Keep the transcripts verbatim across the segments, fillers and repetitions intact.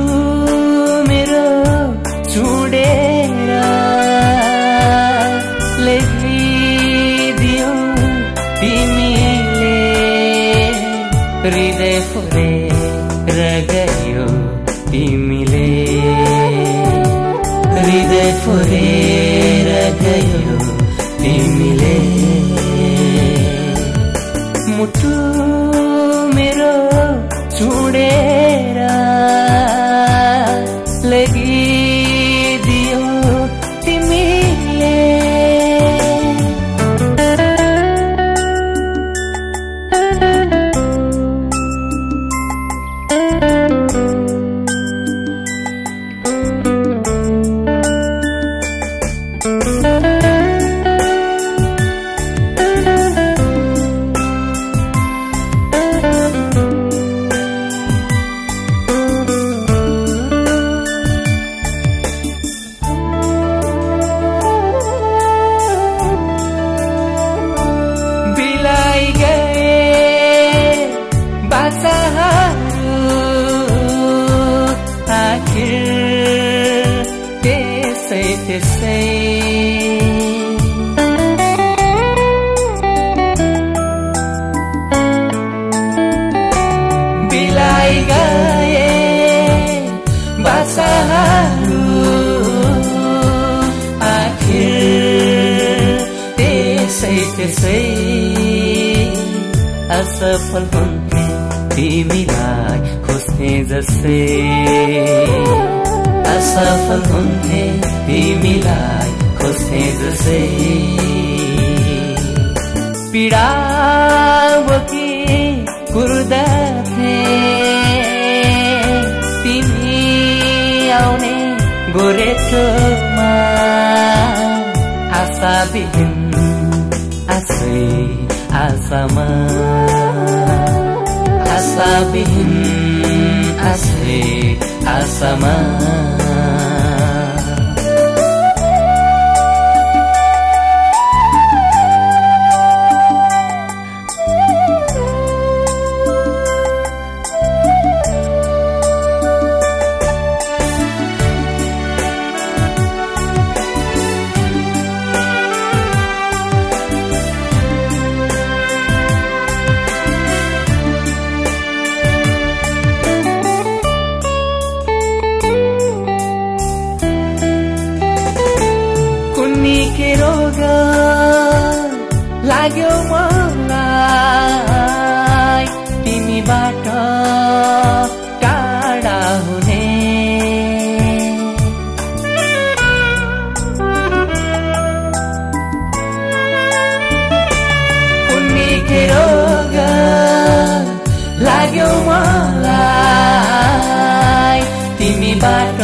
मेरो चुडेर लेखिदियो तिमीले, हृदय फोरेर गयो तिमीले, हृदय फोरेर गयो तिमीले। मुटु मेरो चुडेर लगिदियो तिमीले। त्यसै त्यसै बिलाई गए बासाहरू, आखिर त्यसै त्यसै असफल हुन्थे तिमीलाई खोज्ने जसै, असफल हुन्थे तिमीलाई खोज्ने जसै। पीडा बोकी कुर्दथे तिमी आउने गोरेटोमा, आशा विहीन आशै आशामा, आशा विहीन आशै आशामा। के रोग लाग्यो मलाई तिमीबाट टाढा हुने, कुन्नी के रोग लाग्यो मलाई तिमीबाट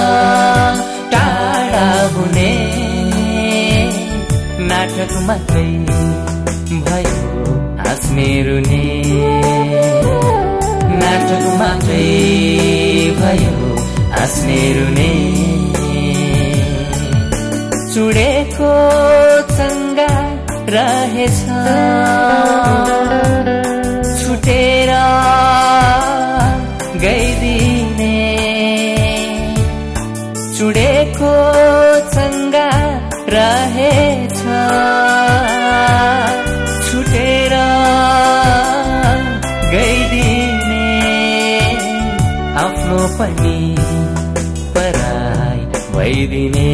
टाढा हुने। नाटक मात्रै भयो आस मेरो ने, नाटक मात्रै भयो आस मेरो ने। चुडेको चङ्गा रहेछ छुटेर गइदिने, चुडेको चङ्गा रहेछ छुटेर गइदिने। आफ्नो पनि पराई भइदिने,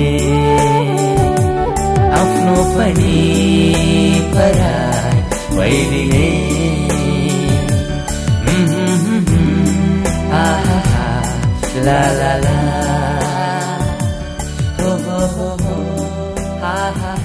आफ्नो पनि पराई भइदिने। आहा ला ला ला, हो हो हो हो, आहा।